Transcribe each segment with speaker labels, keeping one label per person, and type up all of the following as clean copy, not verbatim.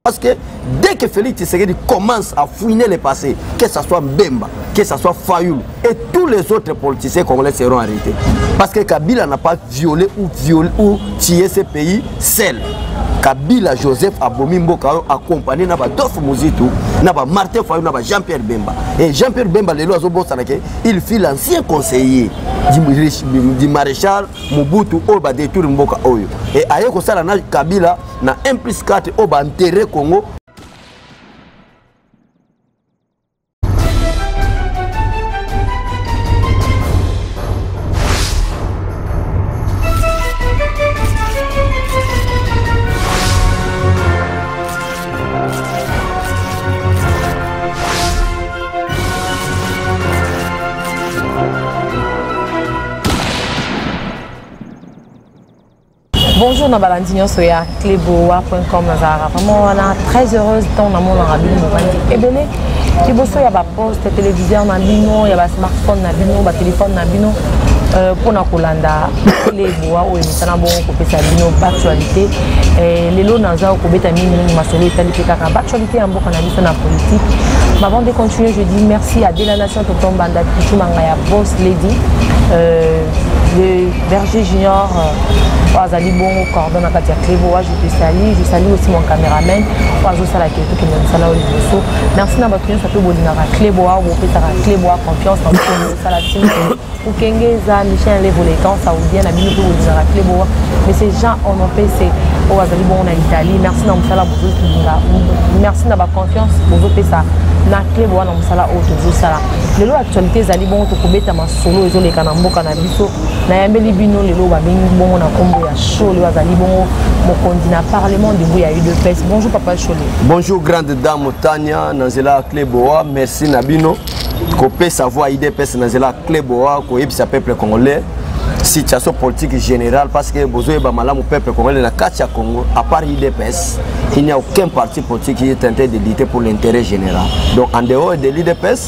Speaker 1: Parce que dès que Félix Tshisekedi commence à fouiner le passé, que ce soit Mbemba, que ce soit Fayoulou et tous les autres politiciens congolais seront arrêtés. Parce que Kabila n'a pas violé ou tué ce pays seul. Kabila Joseph Abomi Mboka accompagné na Adolphe Muzitu, na Martin Fayoulou, na Jean-Pierre Bemba. Et Jean-Pierre Bemba, il fut l'ancien conseiller du maréchal Mobutu Oba détour Mboka Oyo. Et ailleurs que ça, Kabila na 1+4 Oba enterré Congo.
Speaker 2: Bonjour, na Balandinho Soya, cleboa.com. Vraiment, on est très heureuse dans le monde arabe. Et bien, il y a des postes, télévision, il y a des smartphones, des téléphones, pour nous Kolanda, cleboa ou émission bon pour faire actualité. Les lots dans un coup bêta mine, ma solo Italie actualité en beaucoup analyse na politique. Mais avant de continuer, je dis merci à Dela Nation Tonton Banda Kichumangaya Boss Lady, le Berger Junior. Azali bon coordonne à Katia Cléboa, je salue aussi mon caméraman. Merci à votre client, Cléboa, vous pouvez faire Cléboa, confiance en vous. Pour Kengeza, Michel Lévolétan, Saoudien, la minute où vous avez Cléboa. Mais ces gens en ont PC, au Azali bon en Italie. Merci à Moussala Bouzou, merci à votre confiance, Bouzou Pessa. Na Cléboa, na Moussala Oto, Sala. Les lois actualités, Zali bon, tu peux mettre ma solo, les Kanambo, Kanabiso, Nayambeli Bino, les lois, bon, na Combo. Parlement de Bouya UDPS. Bonjour Papa Cholé.
Speaker 1: Bonjour grande dame Tania Nanzela Cléboa, merci Nabino. Copé sa voix UDPS Nanzela Cléboa, qui est peuple congolais. Situation politique générale parce que besoin de malamu peuple congolais na Katia Congo, à part UDPS, il n'y a aucun parti politique qui est tenté de lutter pour l'intérêt général. Donc en dehors de l'UDPS,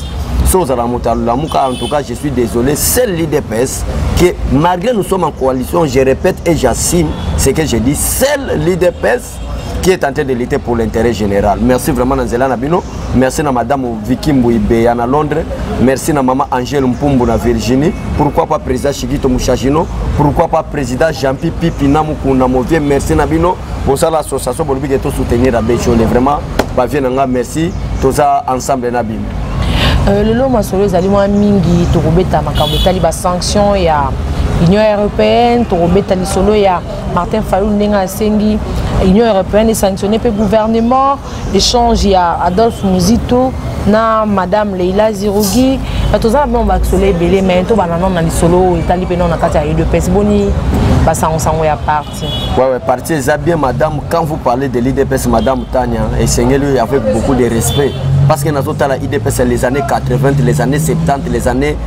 Speaker 1: en tout cas, je suis désolé, c'est l'IDPS que malgré nous sommes en coalition, je répète et j'assume ce que je dis, c'est l'IDPS qui est en train de lutter pour l'intérêt général. Merci vraiment Nanzela Nabino, merci à Madame Vicky Mbouibé à Londres, merci à Maman Angèle Mpumbu na Virginie, pourquoi pas Président Chigito Mouchagino, pourquoi pas Président Jean-Pi Pipi Namoukou Namovie, merci Nabino, pour ça l'association pour lui soutenir la Béchole, vraiment, merci, tous ensemble Nabino.
Speaker 2: Le lot masolo zali mwa mingi tokobeta makambo tali ba sanction ya Union européenne tokobeta lisolo ya Martin Fayoulou ndenga asengi Union européenne est sanctionnée par le gouvernement échange ya Adolphe Muzitu na Madame Leila Zirougi toza bon ba soleil belé mais to banana na lisolo itali pe non na kati ya UDPS boni ba sango ya parti.
Speaker 1: Ouais parti ça bien madame quand vous parlez de l'IDPS madame Tania et Seigneur avec beaucoup de respect. Parce que nous avons l'IDPS les années 80, les années 70, les années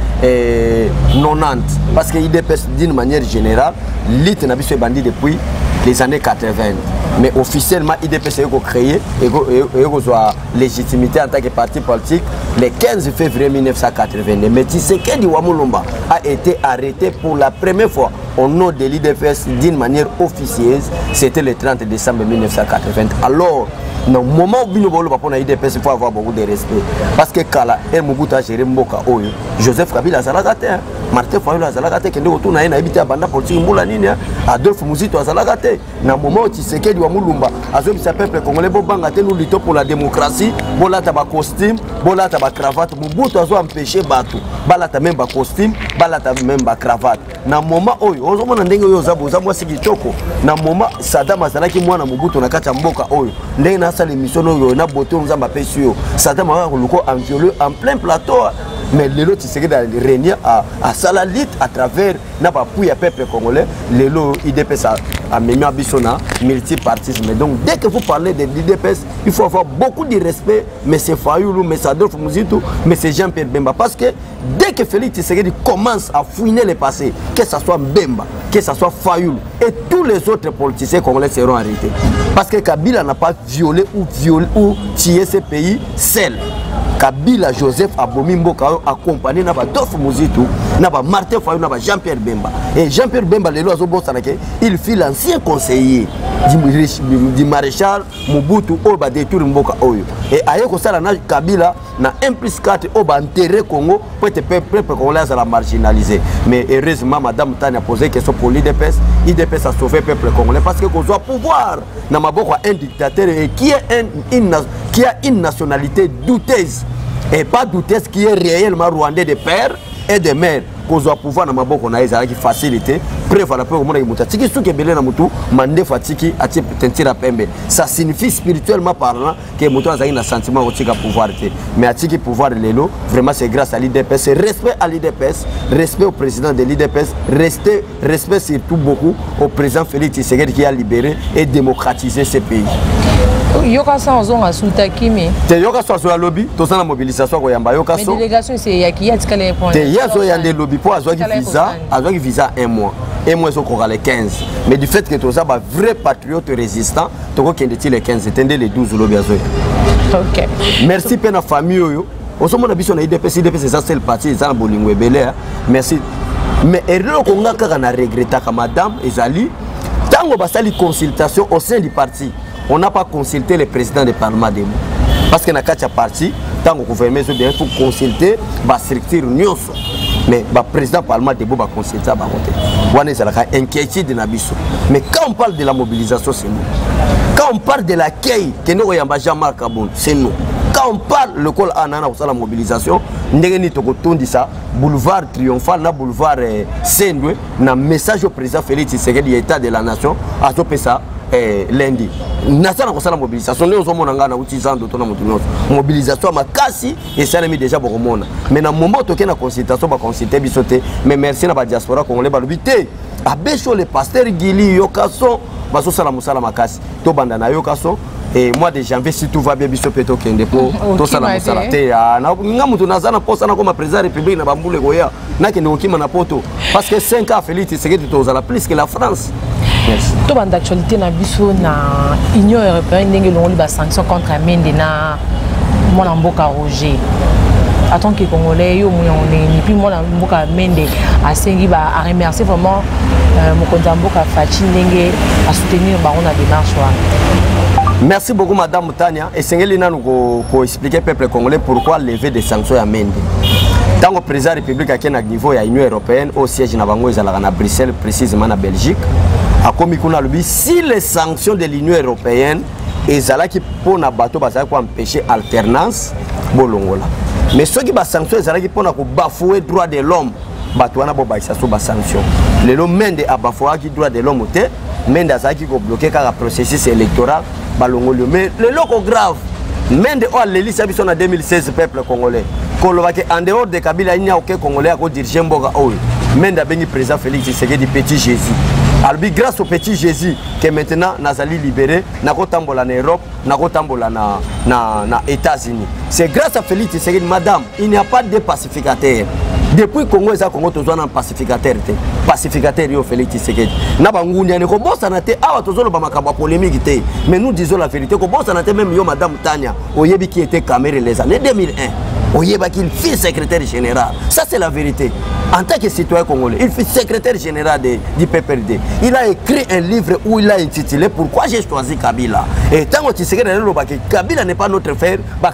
Speaker 1: 90. Parce que l'IDPS, d'une manière générale, l'IT n'a pas bandit depuis les années 80. Mais officiellement, l'IDPS a été créé et a légitimité en tant que parti politique le 15 février 1980. Mais Tshisekedi Wamulumba a été arrêté pour la première fois au nom de l'IDPS d'une manière officieuse. C'était le 30 décembre 1980. Alors, dans le moment où nous avons l'IDPS, il faut avoir beaucoup de respect. Parce que Kala et Mobutu a géré Mboka Oyo, Joseph Kabila a Zalagate, Martin Fayoulou a Zalagate, qui est retourné à habité à Banda politique Moulanini, Adolphe Muzitu a Zalagate. Dans le moment où Tshisekedi Wamulumba a dit que le peuple congolais nous luttons pour la démocratie, bola taba costume, bola taba cravate, Mobutu a empêché Batu, bala ta même costume, bala ta même cravate. Dans le moment où on a dit que dans le moment où Saddam a dit que Mobutu a Mboka Oyo, ça l'émission na beauté on a pas sûr ça t'a violé en plein plateau mais les lots c'est que régner à Salalit à travers n'a pas pour peuple congolais les lots IDPS a mené à Bissona multipartisme. Donc dès que vous parlez de l'IDPS il faut avoir beaucoup de respect mais c'est Fayoulou mais c'est Adolphe Muzitu mais c'est Jean-Pierre Bemba parce que dès que Félix Tshisekedi commence à fouiner le passé que ce soit Bemba que ce soit Fayoulou et tous les autres politiciens congolais seront arrêtés parce que Kabila n'a pas violé ou tué ce pays seul. Kabila Joseph Abomi Mboka accompagné na Adolphe Muzitu na Martin Fayoulou na Jean-Pierre Bemba Et Jean-Pierre Bemba lelo azobosanake, il fut l'ancien conseiller du maréchal Mobutu Oba détour Mboka Oyo. Et aye ko sala na Kabila na 1+4 Oba enterré Congo pour être peuple congolais à la marginaliser. Mais heureusement Madame Tani a posé question pour l'IDPS. IDPS a sauvé le peuple congolais parce que qu'on doit pouvoir na maboko un dictateur et qui a une nationalité douteuse et pas douteuse qui est réellement rwandais de père et de mère. Qu'on doit pouvoir na maboko na ezaki facilité preuve la preuve mona muta tiki suke belé na mutu mande fatiki ati tentira pembe. Ça signifie spirituellement parlant que mutu azaki na sentiment otika pouvoir té mais atiki pouvoir lelo vraiment c'est grâce à l'IDPS. Respect à l'IDPS, respect au président de l'IDPS, respect surtout beaucoup au président Félix Tshisekedi qui a libéré et démocratisé ce pays.
Speaker 2: Yoka sans a soutakimi.
Speaker 1: Te yoka so la lobby, to sana mobilisation ko yamba yoka so.
Speaker 2: Mais délégation c'est yaki atikale point.
Speaker 1: Te yazo yande lobby pour azwaki visa 1 mois. 1 mois so ko les 15. Mais du fait que to ça ba vrai patriote résistant, to ko kende ti les 15, c'était les 12 lobby azo.
Speaker 2: OK.
Speaker 1: Merci pe na famille yo. Osomona biso na IDPS c'est ça c'est le parti ça na bolingo ebele. Merci. Mais erreur ko ngaka na regretta ka madame Ezali tango basali consultation au sein du parti. On n'a pas consulté le président du Parlement de nous. Parce que dans le parti, tant que gouvernement il faut consulter la structure nyonso. Mais le président du Parlement de nous va consulter ça. On est inquiétude de Nabiso. Mais quand on parle de la mobilisation, c'est nous. Quand on parle de l'accueil, que nous avons Jean-Marc Kabon, c'est nous. Quand on parle le col anana pour la mobilisation, nous avons dit ça, boulevard triomphal, na boulevard Sendwe, na message au président Félix Tshisekedi, état de la nation, à ce ça. Lundi nasana kosala mobilisation leo zomonanga na utizan doto na mutu nyonso mobilisation makasi et ça mis déjà bokomona mais na moment toke na consultation ba consulter bisote mais merci na ba diaspora congolais ba lobité abecho le pasteur Gili Yokaso baso sala musala makasi to banda na Yokaso et mois de janvier si tout va bien biso peto kende po to sala musala te na nga mutu nazana posa na comme président république na bambule goya na kende okima na poto parce que 5 ans Félix Tshisekedi tozala plus que la France.
Speaker 2: Tout le d'actualité na biso na Union européenne ndenge longo ba sanction contre Mende na mwana mboka Roger. En tant que Congolais yo muyone ni puis mwana mboka Mende asengi ba a remercier vraiment mokonza mboka Fachi ndenge a soutenir ba on a démarche wa.
Speaker 1: Merci beaucoup madame Tania et sengeli nanu ko expliquer peuple congolais pourquoi lever des sanctions à Mende. Tant que président de la République à un niveau de l'Union européenne, au siège de Bruxelles, précisément en Belgique, a commis si les sanctions de l'Union européenne et ça qui pour na bateau pour empêcher alternance bolongola. Mais ceux qui ba sanctions ça qui pour bafouer droit de l'homme, bateau na boba ça ba sanction. Les hommes Mende a bafoué qui droit de l'homme té, Mende ça qui bloquer car processus électoral balongolo. Mais le loco grave Mende a l'élection en 2016 peuple congolais. En dehors de Kabila, il n'y a aucun Congolais qui dirige Mboga Oyo. Mende a béni président Félix Tshisekedi petit Jésus. Alors grâce au petit Jésus que maintenant Nazali libéré, nako tambola na Europe, nako tambola na États-Unis. C'est grâce à Félix Tshisekedi madame, il n'y a pas de pacificateur. Depuis Congo eza Congo tozwana pacificateur te. Pacificateur yo Félix Tshisekedi. Na bangunya ne ko bossa na te awa tozolo ba makaba polémique te. Mais nous disons la vérité ko bossa na te même yo madame Tania, oyebi qui était Cameroun les années 2001. Oyeba qu'il fut secrétaire général. Ça c'est la vérité. En tant que citoyen congolais, il fut secrétaire général du PPRD. Il a écrit un livre où il a intitulé Pourquoi j'ai choisi Kabila. Et tant que Tshisekedi Kabila n'est pas notre frère,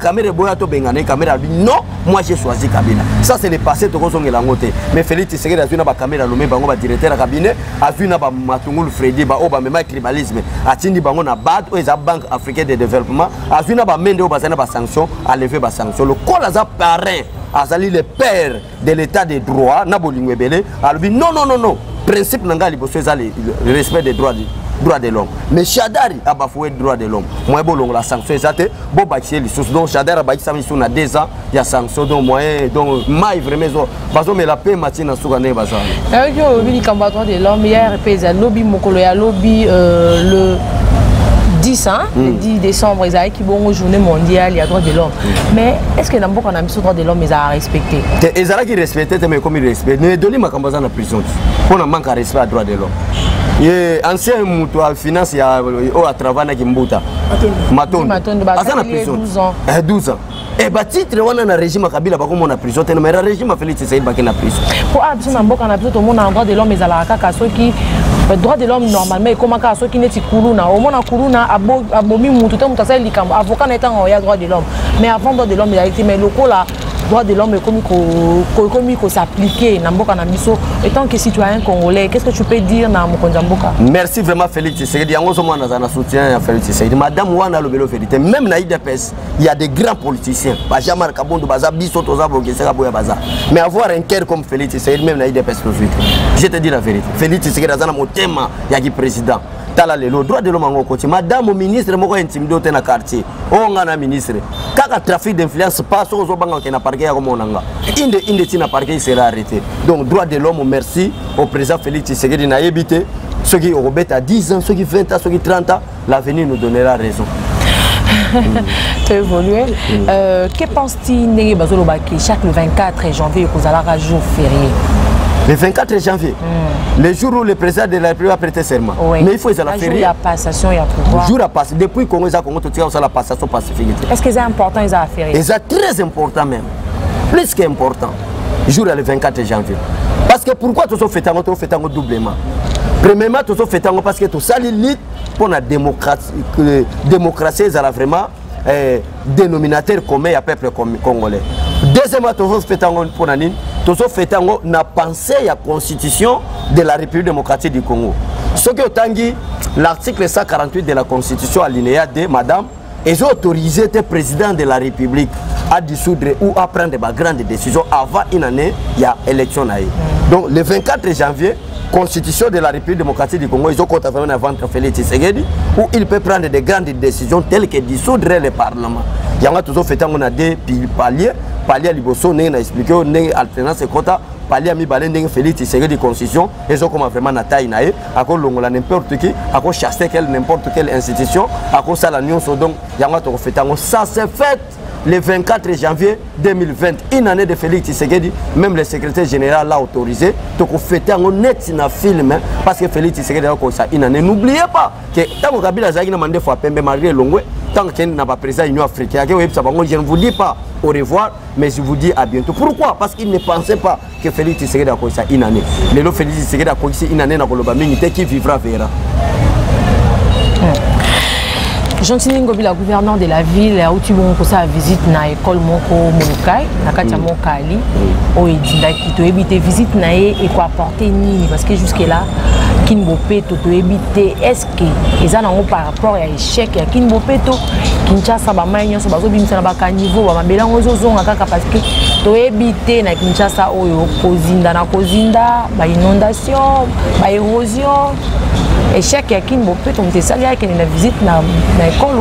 Speaker 1: non, moi j'ai choisi Kabila. Ça c'est le passé de Langote. Mais Félix Tshisekedi a vu na caméra nommé bango ba directeur de cabinet, a vu na ba Matungulu Freddy ba oba même tribalisme, a tindi bango na BAD ou eza Banque africaine de développement, a vu na ba Mende o bazana ba sanction, a lever ba sanction. Le col parrain, Azali le père de l'état de droit, Nabolingo Ebele, a dit non, non, non, non, principe Nanga Liboso, le respect des droits de l'homme. Mais Chadari a bafoué le droit de l'homme. Moi, bon, la sanction est ça, bon, bâtir les sources. Donc, Chadari a bâti sa mission à 2 ans, il y a sanction, donc, moyen, donc, maille vraiment, parce que la paix, Matine, à Sougané, Bazar.
Speaker 2: Avec le combattant de l'homme, il y a un lobby, Mokolo, il y a lobby, le 10, hein, le 10 décembre, ils ont qui bon journée mondiale, il y a droit de l'homme. Mais est-ce que dans beaucoup on a mis ce droit de l'homme, ils ont respecté?
Speaker 1: Ils ont respecté, mais comme ils respectent, nous donnons ma campagne dans la prison. On a manqué à respect à droit de l'homme. Et ancien moutou à finance, il y a à travailler qui m'bouta. Matondo. À la prison. 12 ans. 12 ans. Et bah titre on a un régime Kabila ba comme on a prison mais le régime a Félix Tshisekedi ba qui na prison.
Speaker 2: Pour absolument mboka na tout le monde en droit de l'homme et à la ceux qui droit de l'homme normalement comment ka ceux qui n'est kuluna au monde kuluna abomi mutu to mutasa likambo avocat n'étant en droit de l'homme mais avant droit de l'homme il a été mais locaux là droit de l'homme comme ko s'appliquer na mboka na biso étant que citoyen congolais qu'est-ce que tu peux dire na mokonza mboka? Merci
Speaker 1: vraiment Félix Tshisekedi yango zo mwana na soutien à Félix Tshisekedi madame wana lobelo vérité même na IDPS il y a des grands politiciens ba Jean-Marc Kabondo baza biso toza bokeseka boya baza mais avoir un cœur comme Félix Tshisekedi même na IDPS je te dis la vérité Félix Tshisekedi azana motema ya ki président tala le droit de l'homme en côté madame ministre moko intimidé na quartier on ngana ministre kaka trafic d'influence passe aux banga qui na parquet ya comme onanga inde tina parquet il sera arrêté donc droit de l'homme merci au président Félix Tshisekedi na yebité ceux qui ont à 10 ans ceux qui 20 ans ceux qui 30 ans l'avenir nous donnera raison.
Speaker 2: Tu as évolué. Que penses-tu chaque le 24 janvier vous allez un jour férié?
Speaker 1: Le 24 janvier, le jour où le président de la République a prêté serment.
Speaker 2: Oui.
Speaker 1: Mais il faut que ça la férié.
Speaker 2: Il y a passation, il y a pouvoir.
Speaker 1: Le jour à passer. Depuis que Congo a la passation pacifique.
Speaker 2: Est-ce que c'est important, ils ont férié?
Speaker 1: C'est très important même. Plus qu'important. Le jour le 24 janvier. Parce que pourquoi tu fais un doublement? Premièrement, tu fais parce que tu as l'élite pour la démocratie. Démocratie, c'est vraiment dénominateur commun à peuple congolais. Deuxièmement, tu fais pour la na pensée à la constitution de la République démocratique du Congo. Ce que tangi l'article 148 de la constitution alinéa 2, madame, ils ont autorisé le président de la République à dissoudre ou à prendre de grandes décisions avant une année, il y a élection. Donc le 24 janvier, constitution de la République démocratique du Congo, ils ont compté avant Félix Tshisekedi où il peut prendre de grandes décisions telles que dissoudre le Parlement. Il y a toujours fait des paliers. Palier Liboso n'a expliqué alternance et quota palier mi balé Félix Tshisekedi constitution et ont comment vraiment na taille naé à cause longola n'importe qui à cause chasser n'importe quelle institution à cause ça la union donc yanga to fait ça s'est fait le 24 janvier 2020 une année de Félix Tshisekedi même le secrétaire général l'a autorisé to fêter un net na film parce que Félix Tshisekedi a comme ça une année n'oubliez pas que tant que Kabila zaki na mandé fois pembe malgré longwe tant qu'il n'a pas président Union africaine je ne vous dis pas au revoir mais je vous dis à bientôt. Pourquoi? Parce qu'il ne pensait pas que Félix Tshisekedi a ça une année. Le lot Félix Tshisekedi a une année dans Koloba Minité qui vivra verra.
Speaker 2: Jean-Tini Ngobila, gouverneur de la ville, où tu vas faire visite dans l'école Moko Molukai, dans Katia Mokali, où il dit que tu habites visite et quoi apporter ni parce que jusque-là, Kinbopeto, tu habites, est-ce que ils ont par rapport à l'échec, il y a Kinbopeto, Kinshasa, Bamaïna, Sobazobimsa, Bakanivo, Bamabela, Ozozon, parce que tu habites dans Kinshasa, Kozinda, Kozinda, inondation, érosion. Échec à qui peut tomber ça il y a une visite dans l'école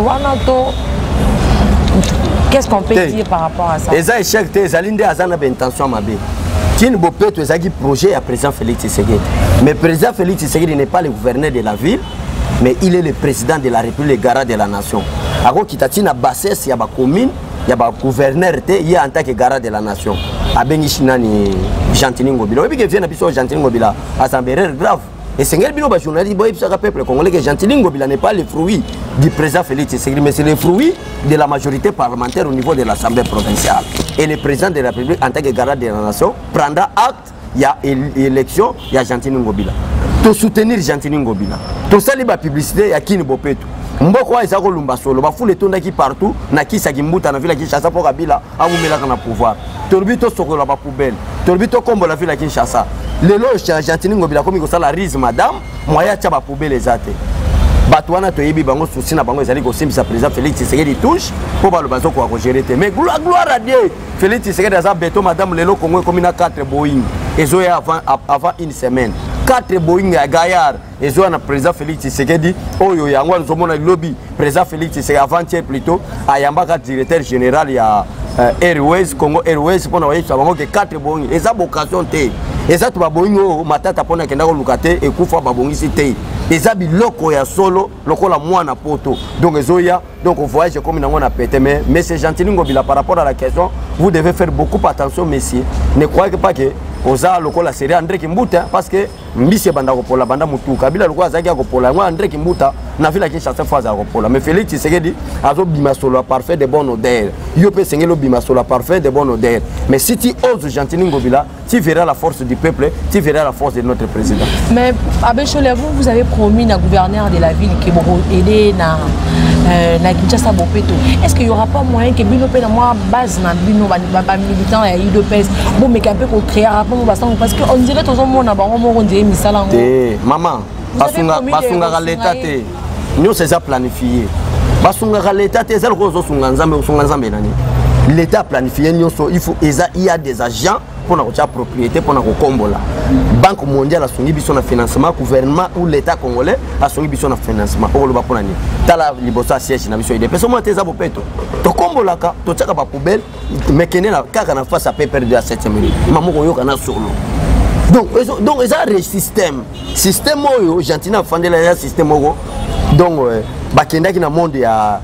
Speaker 2: qu'est-ce qu'on peut dire par rapport à ça?
Speaker 1: Les échecs des alindés à zana intention ma bé qui ne peut être un projet à président Félix Tshisekedi mais président Félix Tshisekedi n'est pas le gouverneur de la ville mais il est le président de la République garant de la nation alors qu'il a bassesse il y a ba commune il y a ba gouverneur il y a en tant que garant de la nation a Bengishinani Jean-Tini Ngobila et puis que vient à biso Jean-Tini Ngobila à s'embêter grave. Et c'est un journaliste qui peuple congolais que Jean-Tini Ngobila n'est pas le fruit du président Félix Tshisekedi, mais c'est le fruit de la majorité parlementaire au niveau de l'Assemblée provinciale. Et le président de la République, en tant que garant de la nation, prendra acte, il y a élection, il y a Jean-Tini Ngobila. Pour soutenir Jean-Tini Ngobila, pour saluer la publicité, il y a Kini Bopeto. Mboko eza ko lumba solo ba foule tonda ki partout na kisa kimbuta na vila Kinshasa pour Kabila amumela kana pouvoir torbi to sokola ba poubelle torbi to kombo la vila Kinshasa lelo Jean-Tini Ngobila komi ko sala rise madame moya cha ba poubelle ezate bato wana to yebi bango souci na bango ezali ko simbisa président Félix Tshisekedi touche pour ba lo bazo ko gérer te mais gloire à Dieu Félix Tshisekedi za beto madame lelo Congo komi na 4 Boeing ezoya avant une semaine 4 Boeing à Gaillard et zo na président Félix Tshisekedi oyo yango nzomona lobby président Félix Tshisekedi avant-hier plutôt ayambaka directeur général ya Airways Congo Airways pona wayi sabango que 4 Boeing eza vocation te eza to ba Boeing o matata pona kenda ko lukate e kufa ba Boeing cité eza biloko ya solo lokola mwana poto donc ezoya donc on voyage comme nango na pété mais c'est Jean-Tini Ngobila par rapport à la question vous devez faire beaucoup attention messieurs ne croyez pas que oza lokola série André Kimbuta parce que mbisi banda kopola banda mutu Kabila lokola zaki kopola moi André Kimbuta na vila Kinshasa phase kopola mais Félix Tshisekedi azo bima solo parfait de bonne odeur yo pe sengelo bima solo parfait de bonne odeur mais si tu oses Gentini Ngobila tu verras la force du peuple, tu verras la force de notre président.
Speaker 2: Mais Abbé Cholet, vous avez promis à gouverneur de la ville qui va aider na Kinshasa Bopeto. Est-ce qu'il n'y aura pas moyen que Bino Pena moi base na Bino militant et UDPS bon mais qu'un peu qu'on crée rapport parce que on dirait tout le monde na bango on dirait misala.
Speaker 1: Maman, basunga l'état te. Nous c'est ça planifié. Basunga l'état te c'est le gros sunga nzambe nani. L'État a planifié, il y a des agents pour la propriété, pour la combola. Banque mondiale a son ibition de financement, gouvernement ou l'État congolais a son ibition de financement. Pour le Baponani. Tala libosa siège na biso ide. Personne te zabo peto. To combola ka, to tchaka ba poubelle, mais kene na kaka na face à paper de 7e minute. Maman ko yoka na solo. Donc ils ont un système. Système oyo gentina fande la système oyo. Donc bakenda ki na monde ya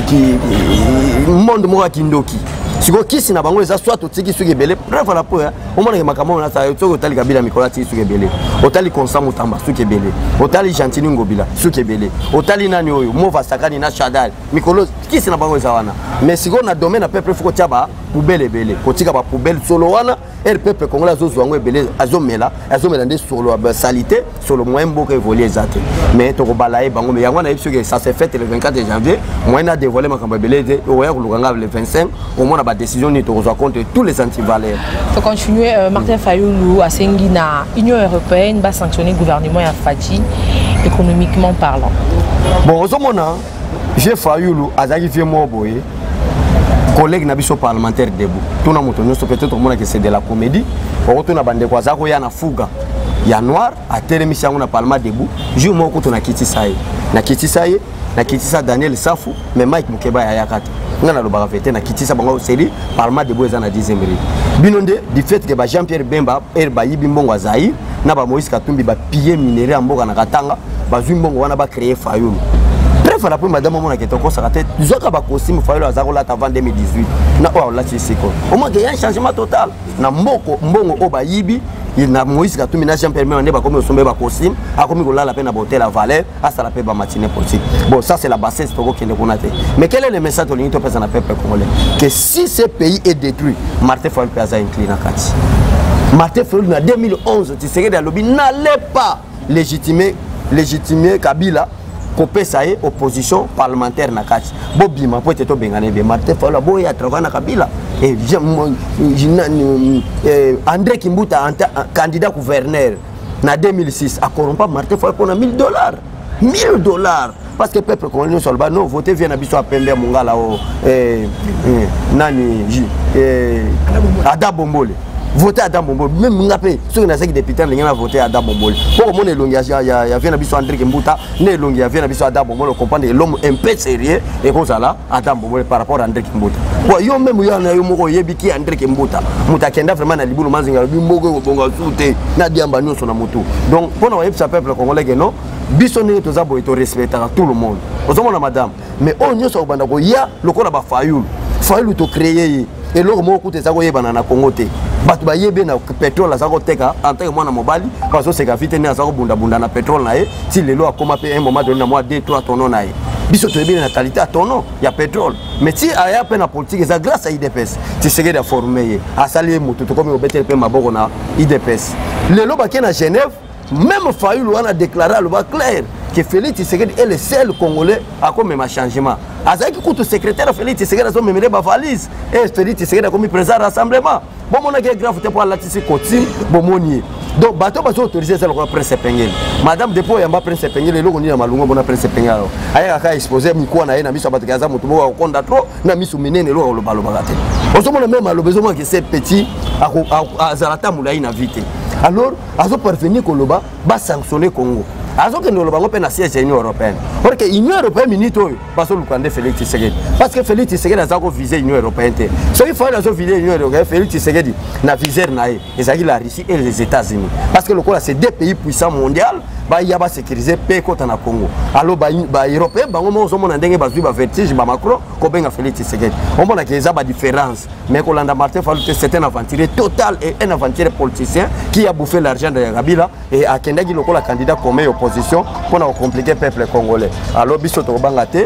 Speaker 1: monde moka kindoki siko kisi na bango eza soit otiki suki belé bref la po o mona ke makambo na sa tsoko otali Kabila Mikola ti suki belé otali Constant Mutamba suki belé otali Gentini Ngobila suki belé otali nani oyo Mova Sakani na Shadal Mikolo kisi na bango eza wana mais siko na domaine na peuple fuko tiaba poubelle belé kotika ba poubelle solo wana el peuple congolais azozo ngo belé azomela nde solo ba salité solo moyen mboka évoluer ezate mais to ko balaye bango mais yango na yebisuki ça s'est fait le 24 janvier moyen a dévoilé makambo belé oya ko lukanga le 25 au moins la décision ni to contre tous les antivaleurs.
Speaker 2: Pour continuer Martin Fayoulou a sengi na Union européenne va sanctionner le gouvernement ya Fati économiquement parlant.
Speaker 1: Bon ozomona j'ai Fayoulou azaki vie mo boye collègue na biso parlementaire debout. Tout na moto nyonso peut-être mona que c'est de la comédie. Oto na bande kwa zako ya na fuga. Ya noir a télémis yango na parlement debout. Jour moko to na kitisaye. Na kitisa Daniel Safu mais Mike Mukeba ya yakata. Ngana lo barafete na kitisa bango série parlement debout eza na 10e minute. Binonde du fait que ba Jean-Pierre Bemba ba yibi mbongo azai na ba Moïse Katumbi ba piller minerai amboka na Katanga ba zumbongo wana ba créer Fayoulou. Bref la première madame mona qui toko sa tête zoka ba costume Fayoulou azako la avant 2018 na o la tsiko. Au moins il y a un changement total na mbongo o ba yibi na Moïse Katumbi na Jean-Pierre Bemba ba comme sombe ba costume a comme ko la peine boter la valeur à ça la paix ba matinée politique. Bon ça c'est la bassesse toko qui ne connaît. Mais quel est le message de l'unité peuple na peuple congolais que si ce pays est détruit Martin Fayoulou peut avoir incliné kati. Martin Fayoulou en 2011 Tshisekedi a lobby n'allait pas légitimer Kabila kopé ça est opposition parlementaire na kati bobima po teto bengane be Martin Fayoulou boy a travaillé na Kabila et André Kimbuta candidat gouverneur na 2006 a corrompu Martin Fayoulou pour $1000 parce que peuple congolais sur le bas non voter vient na biso a pembe mongala o nani Ada Bombole voter Adam Bombole même ngapé ceux qui n'ont député les gens voter Adam Bombole pour mon elongi ya vient na biso André Kimbuta ne elongi ya vient na biso Adam Bombole comprendre l'homme un peu sérieux et comme ça là Adam Bombole par rapport à André Kimbuta bon yo même yo na yo moko yebiki André Kimbuta mutakenda vraiment na libulu mazinga bimoko bonga soute na diamba nyonso na moto donc pour na yebisa peuple congolais que non biso ne to zabo to respecter tout le monde ozomona madame mais on nyonso obanda ko ya lokola ba Fayoulou to créer et loko moko te zako yebana na Congo te batu ba yebe na pétrole azako teka en tant que mwana mobali parce que c'est gafite ne azako bunda na pétrole na ye si le loi comme un moment donné na moi 2-3 tonneaux na ye biso to yebe na qualité à tonneau ya pétrole mais si aya pe na politique c'est grâce à IDPS Tshisekedi a formé a sali moto to comme obetel pe maboko na IDPS le loba ke na Genève même Fayoulou a déclaré le bas clair que Félix Tshisekedi est le seul Congolais à comme un changement. Azaki kutu secrétaire Félix Tshisekedi a sommet mes valise et Félix Tshisekedi a commis président rassemblement. Bon mon gars grave te pour la tisi continue bon monier. Donc bateau pas autorisé ça le prince Pengel. Madame Depo yamba prince Pengel le logo ni na malungo bona prince Pengel. Aya ka exposer miko na ye na miso batakaza mutu bo konda trop na miso minene lo lo balo bagate. Osomona même alobezo moi que c'est petit a zalata mulai na vite. Alors azo parvenir koloba ba sanctionner Congo. Azo que nous le bango pe na siège Union européenne. Parce que Union européenne minito parce que Lukande Félix Tshisekedi. Parce que Félix Tshisekedi a ko viser Union européenne. Ce qu'il faut azo viser Union européenne Félix Tshisekedi na viser na et ça la Russie et les États-Unis. Parce que le c'est deux pays puissants mondiaux ba ya ba sécuriser pe ko na Congo alors ba européen bango mo zo mona ndenge ba ba vertige ba Macron ko benga Félix Tshisekedi on mona que ça ba différence mais ko landa Martin Fayulu c'est un aventurier total et un aventurier politicien qui a bouffé l'argent de Kabila et a kendaki lokola candidat comme opposition pour na compliquer peuple congolais alors biso to bangate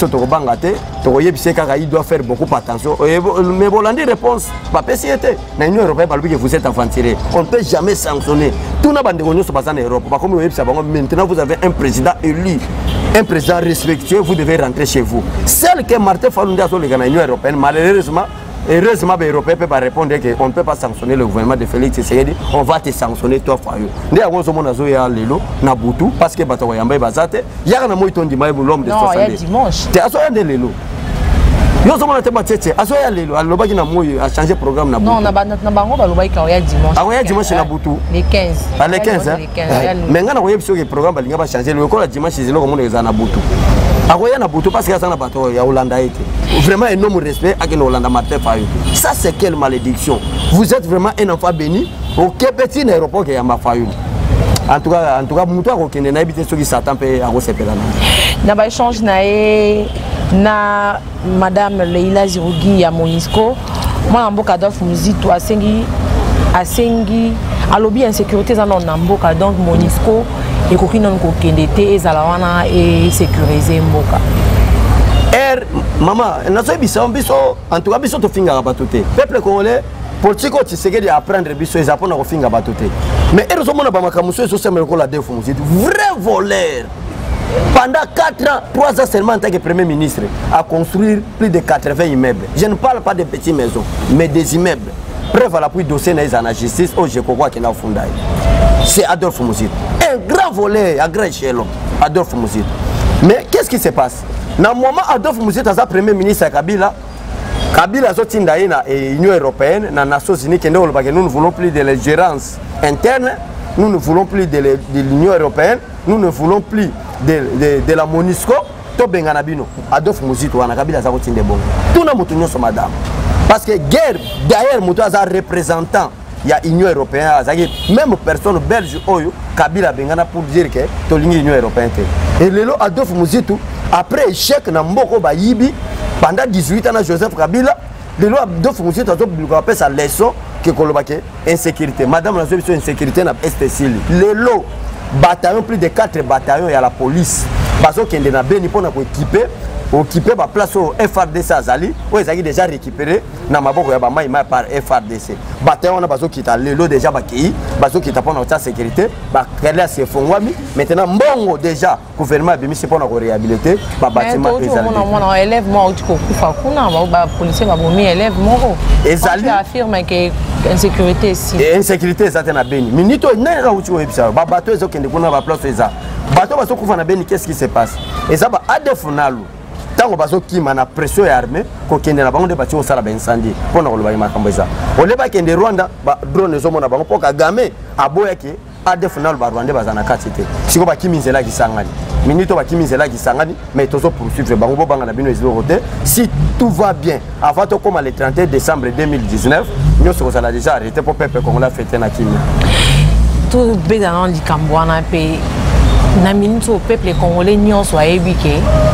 Speaker 1: to yebise kaka il doit faire beaucoup attention mais Bolandi réponse pas péciété na Union européenne parce que vous êtes aventurier on ne peut jamais sanctionner tout na bande gonyo so bazana Europe pas comme yebisa bango maintenant vous avez un président élu un président respectueux vous devez rentrer chez vous celle que Martin Fayulu ndia so le na Union européenne malheureusement heureusement les Européens peuvent répondre qu'on ne peut pas sanctionner le gouvernement de Félix Tshisekedi, on va te sanctionner toi Fayulu. Ndé avons zo mona zo ya lelo na butu parce que bato yamba bazate ya na moito ndima l'homme de 60.
Speaker 2: Non, il y a dimanche.
Speaker 1: Te aso ya de lelo. Yo zo mona te batete aso ya lelo alobaki na moyo a changer programme na butu.
Speaker 2: Non, na bango balobaki ka ya dimanche.
Speaker 1: Ah ya dimanche na butu.
Speaker 2: Les 15.
Speaker 1: Ah les 15 hein. Mais ngana ko yebiso ke programme balinga ba changer le ko la dimanche zelo ko mona eza na butu. Agoya na butu parce que ça na bato ya Hollanda été. Vraiment un homme respect à que Hollanda Martin Fayulu. Ça c'est quelle malédiction. Vous êtes vraiment un enfant béni au petit aéroport qui y a ma Fayulu. En tout cas muto ko kende na habité ceux qui s'attendent pe à sepela.
Speaker 2: Na ba échange na madame Leila Zirugi ya Monisco. Moi mboka Adolphe Muzito asengi alobi insécurité za na mboka donc Monisco et kokina ko kende te ezala wana et sécuriser mboka.
Speaker 1: Maman, en tout cas, biso to finga batoté. Peuple congolais, politique Tshisekedi apprendre biso et apprendre ko finga batoté. Mais eroso mona ba makamuso so semel ko la defu muzito. Vrai voleur. Pendant 4 ans, 3 ans seulement en tant que premier ministre, a construire plus de 80 immeubles. Je ne parle pas de petites maisons, mais des immeubles. Preuve à l'appui dossier dans la justice, oh je crois qu'il a fondé. C'est Adolphe Muzito. Un grand voleur à grand échelon, Adolphe Muzito. Mais qu'est-ce qui se passe? Dans le moment Adolphe Muzito est premier ministre à Kabila a sorti l'Union européenne, dans les Nations Unies, nous ne voulons plus de l'ingérence interne, nous ne voulons plus de l'Union européenne, nous ne voulons plus de la Monisco. Adolphe Muzito, Kabila a sorti de bon. Tout le monde est madame. Parce que guerre, derrière, Moutou a représentant, il y a l'Union européenne, même personne belge, Kabila Bengana pour dire que c'est l'Union européenne. Et le Adolphe Muzito, après échec na mboko ba yibi pendant 18 ans na Joseph Kabila le loi Adolphe Muzito a appelé sa leçon que kolobake insécurité madame la solution insécurité na Est-Sili le lot bataillon plus de 4 bataillons et à la police baso kende na beni pona ko occuper la place au FRDC Azali où ils ont déjà récupéré na maboko ya ba mai par FRDC bataillon on a baso qui ta le lot déjà ba ki baso qui ta pona ta sécurité ba kala se fongwami maintenant mbongo déjà gouvernement bimi se pona ko réhabiliter ba bâtiment Ezali
Speaker 2: on élève moi au kufa kuna ba policier ba bomi élève moko Ezali affirme que insécurité ici
Speaker 1: insécurité ça na beni minito na ra uti webisa ba bateau ezo kende kuna ba place eza bateau baso kufa na beni qu'est-ce qui se passe eza ba ADF nalu tango baso kima na pression ya armée ko kende na bango de bati osala ba incendie pona ko loba makambo eza oleba kende Rwanda ba drone zo mona bango poka Kagame aboya ke ADF nalu ba Rwanda bazana katite siko ba kiminzela kisangani minito ba kiminzela kisangani mais tozo poursuivre bango bo banga na bino ezilo roté si tout va bien avant to comme le 31 décembre 2019 nous sommes déjà arrêté pour peuple congolais fêter na kimia
Speaker 2: tout bezana likambo wana pe na minito peuple congolais nyonso ayebike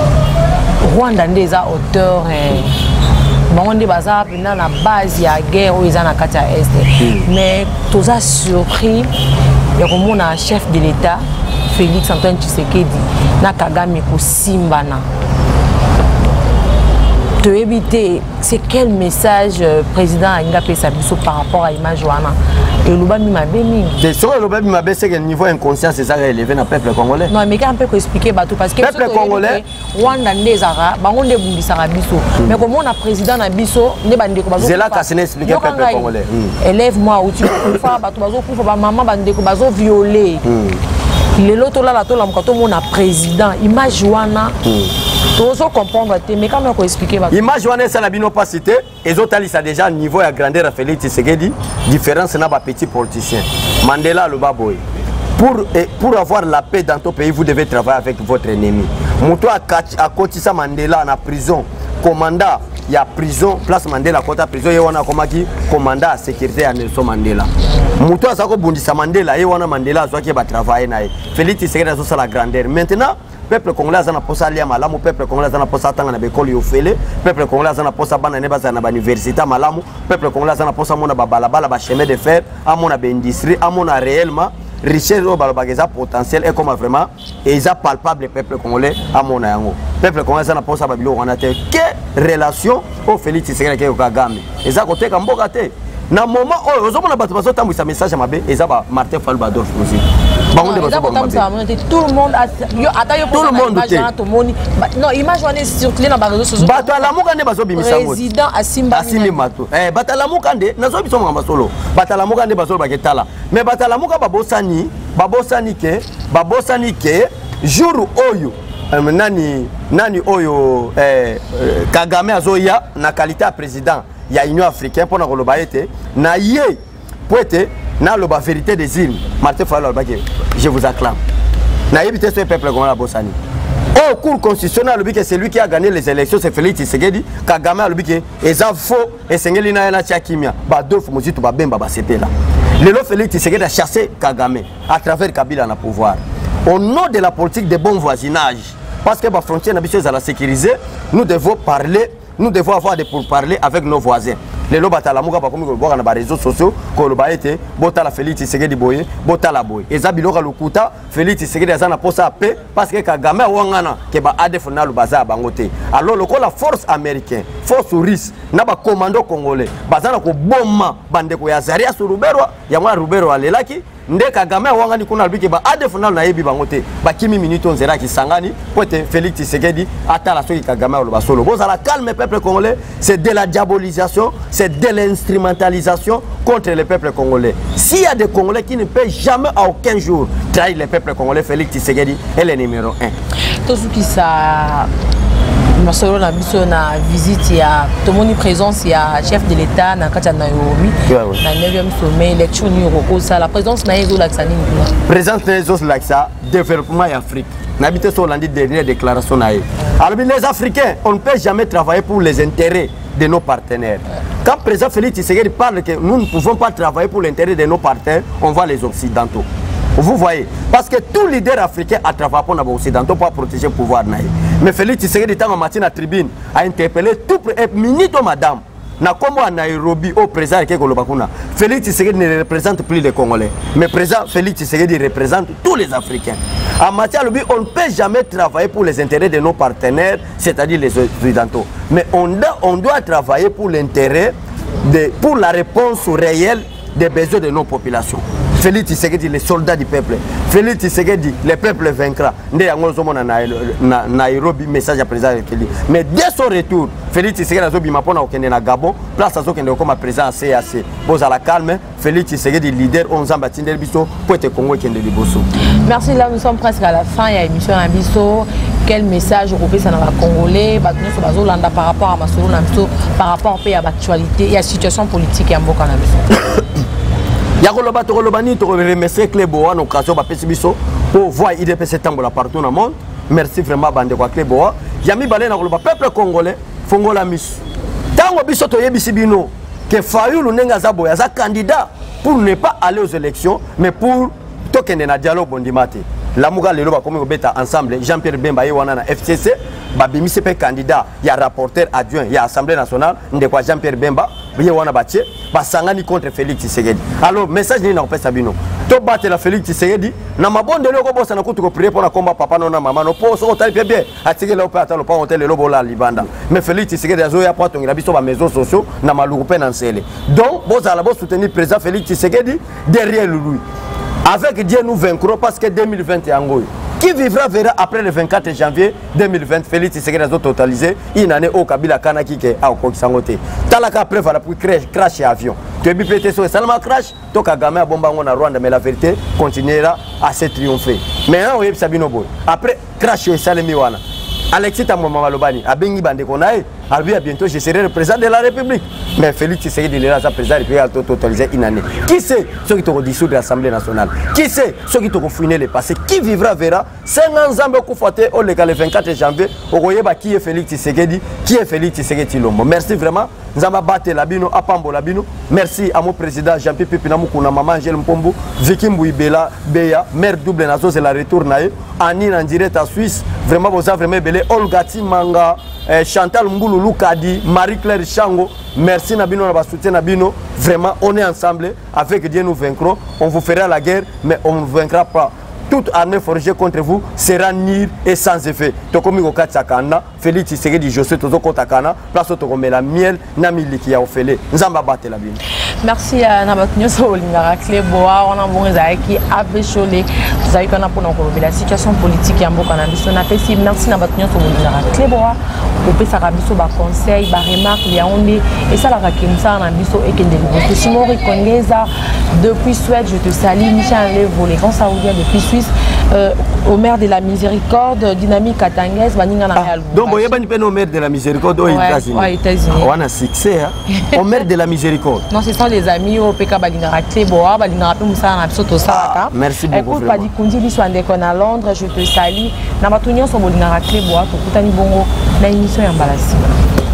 Speaker 2: Rwanda ndeza auteur bangonde baza pena na base ya guerre où ils en a kati ya est mais toza surpris ya komona chef de l'état Félix Antoine Tshisekedi na Kagame ko simbana de éviter c'est quel message président Inga pesa biso par rapport à image wana et lobami mabemi
Speaker 1: c'est sûr lobami mabe c'est que niveau inconscient c'est ça élevé na peuple congolais
Speaker 2: non mais quand on peut expliquer bato parce que
Speaker 1: peuple congolais
Speaker 2: Rwanda ndezara bango nde bundisaka biso mais comment na président na biso nde bandeko bazo
Speaker 1: c'est là qu'a expliquer peuple congolais
Speaker 2: élève moi outi kufa bato bazo kufa ba maman bandeko bazo violer lelo to la to la mkato mona président image wana tozo comprendre mais quand on expliquer
Speaker 1: image wana ça la bino pas cité et autres ça déjà niveau à grandeur Félix Tshisekedi différence na ba petit politicien Mandela le baboy pour avoir la paix dans ton pays vous devez travailler avec votre ennemi moto a kotisa Mandela en prison commandant il y a prison place Mandela kota prison ye wana komaki commandant à sécurité à Nelson Mandela muto azako bundisa Mandela ye wana Mandela azwaki ba travailler nae Félix Tshisekedi azo la grandeur maintenant peuple congolais azana posa lia malamu peuple congolais azana posa tanga na bekoli yo fele peuple congolais azana posa bana ne baza na ba université malamu peuple congolais azana posa mona ba balabala ba chemin de fer amona ba industrie amona réellement richesse au balabageza potentiel et comme vraiment et ils a palpable peuple congolais amona yango peuple congolais azana posa ba bilo wana te que relation au Félix Tshisekedi ke Kagame eza côté ka mboka te na moment oh ozomona bato bazo tambwisa message mabe eza ba Martin Fayulu Badolphe aussi bango bazo
Speaker 2: tout le monde yo ata yo
Speaker 1: tout le monde
Speaker 2: non image wana circuler na ba réseaux sociaux
Speaker 1: bato alamuka nde bazo bimisa ngo
Speaker 2: président Asimba
Speaker 1: mato bato alamuka nde nazo biso ngamba solo bato alamuka nde bazo baketala mais bato alamuka babosani ke jour oyo nani oyo Kagame azoya na qualité ya président ya Union africaine pour na koloba ete na ye poete na loba vérité des îles Martin Fayulu alobaki je vous acclame na yebite ce peuple comme la bosani au cours constitutionnel alobiki c'est lui qui a gagné les élections c'est Félix Tshisekedi Kagame alobiki eza faux et sengeli na yana tia kimia ba Adolphe Muzitu ba bemba ba sepela lelo Félix Tshisekedi a chassé Kagame à travers Kabila na pouvoir au nom de la politique de bon voisinage parce que ba frontière na biso za la sécuriser nous devons avoir des pourparlers avec nos voisins. Les lois batalamuka pas comme on a réseaux sociaux, qu'on le baïté, botala Félix Tshisekedi boye, botala boye. Et Zabiloka Lukuta, Félix Tshisekedi azana posa paix parce que Kagame wangana ke ba ADF na lubaza bangote. Alors le la force américaine, force russe, na ba commando congolais, bazana ko bomba bande ko ya Zaria sur Rubero, ya mwa Rubero alelaki. Nde Kagame wangani kuna albiki ba ADF na yebi bangote ba kimi minute onzera ki sangani pote Félix Tshisekedi atala soki Kagame lo basolo bozala calme peuple congolais c'est de la diabolisation c'est de l'instrumentalisation contre le peuple congolais s'il y a des Congolais qui ne peuvent jamais à aucun jour trahir le peuple congolais Félix Tshisekedi est le numéro 1
Speaker 2: tout ce qui ça Marcelo na biso na visite ya tomoni présence ya chef de l'état na kati ya Nairobi na 9e sommet élection ni roko ça la présence na yezo laksani
Speaker 1: présence na yezo laksa développement ya Afrique na bité so landi dernière déclaration na alors les Africains on ne peut jamais travailler pour les intérêts de nos partenaires quand président Félix Tshisekedi parle que nous ne pouvons pas travailler pour l'intérêt de nos partenaires on voit les occidentaux. Vous voyez, parce que tout leader africain a travaillé pour les Occidentaux pour protéger le pouvoir. Mais Félix Tshisekedi, dans la tribune, a interpellé tout ministre madame. Na comme à Nairobi, au président Félix Tshisekedi ne représente plus les Congolais. Mais président Félix Tshisekedi représente tous les Africains. En matière de on ne peut jamais travailler pour les intérêts de nos partenaires, c'est-à-dire les Occidentaux. Mais on doit travailler pour l'intérêt, pour la réponse réelle des besoins de nos populations. Félix Tshisekedi, les soldats du peuple. Félix Tshisekedi, le peuple vaincra. Nairobi, message à président. Mais dès son retour, Félix Tshisekedi a dit qu'il na Gabon, place à ce qu'il comme président CAC. Pose à la calme, Félix Tshisekedi, leader 11 ans, Batindel Bisso, pour être Congo qui est de Liboso.
Speaker 2: Merci, là nous sommes presque à la fin. Il y a l'émission à Bisso. Quel message vous pouvez dans la Congolais, par rapport à Masolo Namso, par rapport à l'actualité et à la situation politique à Mboka Namso.
Speaker 1: Yakoloba Torolobani, tu remercies Cléboa, nos occasions pour voir IDPS Tambola partout dans le monde. Merci vraiment, Bandekwa Cléboa. Yami Balé, le peuple congolais, Fongola Miss. Tango Bisso Toyebisibino, que Fayulu Nenga Zabo, un candidat pour ne pas aller aux élections, mais pour token na dialogue bondimate. La Mouga Lelo va comme bêta ensemble, Jean-Pierre Bemba Wana FCC, Babimi c'est candidat, il y a rapporteur adjoint, il y a Assemblée nationale, Ndekwa Jean-Pierre Bemba, Wana Baché, Basangani contre Félix Tshisekedi. Alors, message n'est pas Sabino. To battre la Félix Tshisekedi, na mabonde loko bossa na kutu ko prier pour na combat papa non na maman no po so tali bien atike le opérateur le pas hôtel le lobo la libanda. Mais Félix Tshisekedi azo ya pas tongira biso ba maisons sociaux na malukupe na nsele. Donc, bozala bo soutenir président Félix Tshisekedi derrière lui. Avec Dieu nous vaincrons parce que 2020 est en gros. Qui vivra verra après le 24 janvier 2020. Félix Tshisekedi a totalisé une année au Kabila Kanaki qui a au Kokisangote. Talaka après voilà pour crash avion. Tu es bipété sur seulement crash. To Kagame a bomba en Rwanda mais la vérité continuera à se triompher. Maintenant on Sabino Boy. Après crash et Salemi wana. Alexis Tamoma Malobani a bengi bande konae alors bientôt je serai le président de la République. Mais Félix Tshisekedi est là, sa président de la République a totalisé une année. Qui sait ceux qui t'ont dissoudre l'Assemblée nationale? Qui sait ceux qui t'ont fouiné le passé? Qui vivra verra 5 ans Koufaté au le 24 janvier au Royeba qui est Félix Tshisekedi, qui est Félix Tshisekedi Lombo. Merci vraiment. Nzamba Bate Labino, Apambo Labino. Merci à mon président Jean-Pierre Pipinamoukouna, maman Angèle Mpombo, Vicky Mbouibela, Beya, mère double Nazo, c'est la retour naïe. Anine en direct à Suisse. Vraiment, vous avez vraiment belé. Olgati Manga, Chantal Mboulou Kadi, Marie-Claire Chango. Merci Nabino, soutien Nabino. Vraiment, on est ensemble. Avec Dieu, nous vaincrons. On vous fera la guerre, mais on ne vaincra pas. Toute armée forgée contre vous sera nul et sans effet. Tokomi Okatsakana, Félix Tshisekedi José Tozo Kotakana, place au Tokomela miel, Namili qui a offert. Nzamba Bate Labino.
Speaker 2: Merci à Nabatunyo Solingara Cléboa, on a bon qui a bécholé. Vous avez qu'on a pour la situation politique en Bokanabiso. On a fait si merci Nabatunyo Solingara Cléboa. Au Pessarabiso, bas conseil, bas remarque, les ondes et ça la rakimsa en abiso et Kendelibo. Simon Rikongeza depuis Suède, je te salue. Michel Levo, les grands saoudiens depuis Suisse. Au maire de la Miséricorde, Dynamique Katanguez, Baninga Nareal.
Speaker 1: Donc, vous avez au maire de la Miséricorde aux États-Unis. On a succès, au maire de la Miséricorde.
Speaker 2: Non, ce sont des amis au PK Balingara Cléboa, Balingara Moussa Napsoto Saka.
Speaker 1: Merci beaucoup.
Speaker 2: Écoute, Padi Kundi, l'histoire qu'on à Londres, je te salue. Nabatunyo Sobolingara Cléboa, Tokutani Bongo, la émission est en balasi.